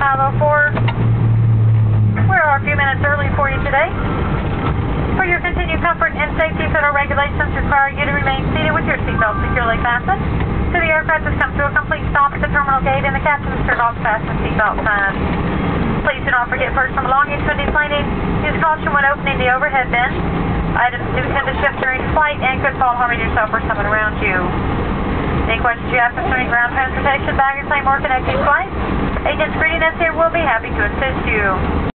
504. We're a few minutes early for you today. For your continued comfort and safety, federal regulations require you to remain seated with your seatbelt securely fastened. So the aircraft has come to a complete stop at the terminal gate and the captain has turned off the fasten seatbelt sign. Please do not forget personal belongings when deplaning. Use caution when opening the overhead bin. Items do tend to shift during flight and could fall, harming yourself or someone around you. Any questions you have concerning ground transportation, baggage claim, or connecting flights? Agents greeting us here will be happy to assist you.